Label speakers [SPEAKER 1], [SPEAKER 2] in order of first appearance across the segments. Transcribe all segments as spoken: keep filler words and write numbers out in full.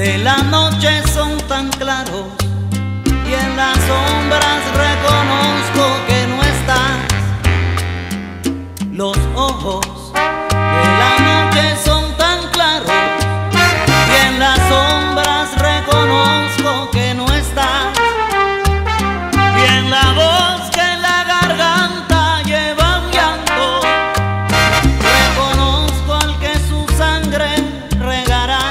[SPEAKER 1] de la noche son tan claros y en las sombras reconozco que no estás. Los ojos de la noche son tan claros y en las sombras reconozco que no estás. Y en la voz que en la garganta lleva un llanto, reconozco al que su sangre regará.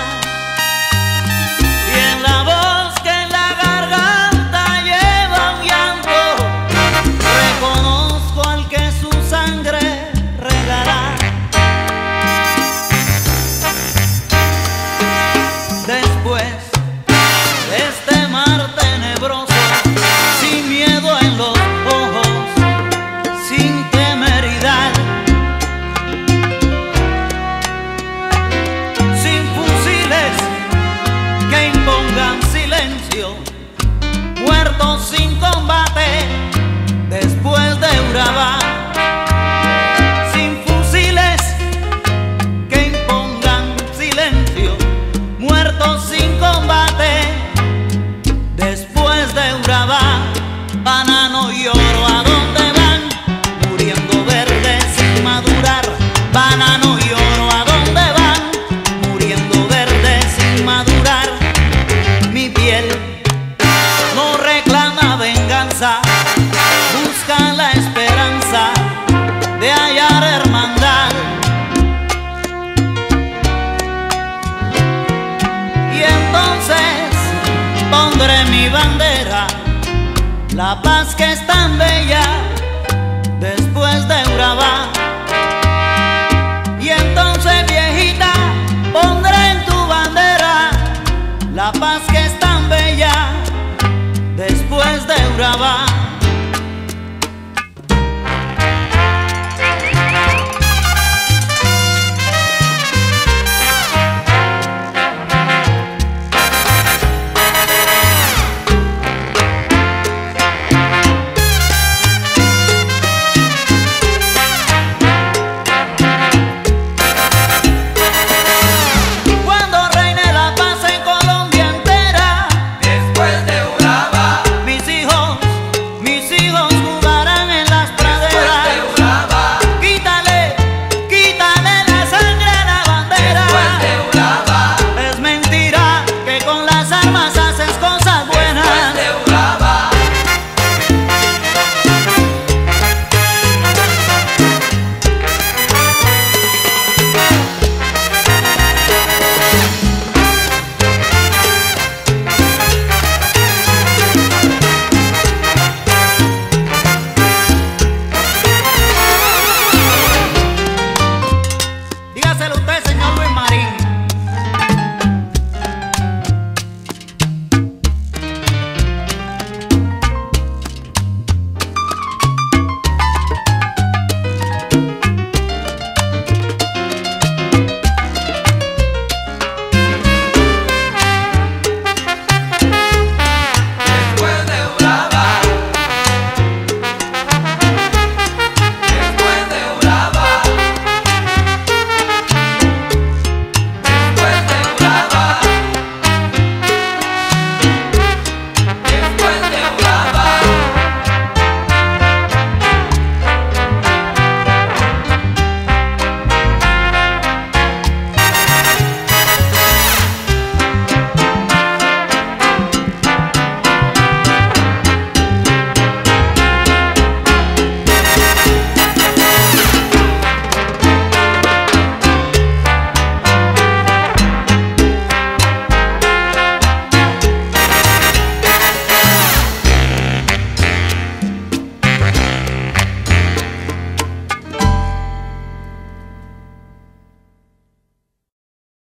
[SPEAKER 1] Y en la voz que en la garganta lleva un llanto, reconozco al que su sangre regará. Después de este mar tenebroso, sin miedo en los ojos, sin temeridad, sin fusiles que impongan silencio, muertos sin combate después de Urabá. Sin fusiles que impongan silencio, muertos sin combate después de Urabá. Banano y oro, ¿a dónde van? Muriendo verdes sin madurar. Banano y oro, ¿a dónde van? Muriendo verdes sin madurar. Mi piel no reclama venganza, busca la esperanza de hallar hermandad. Y entonces pondré mi bandera, la paz que es tan bella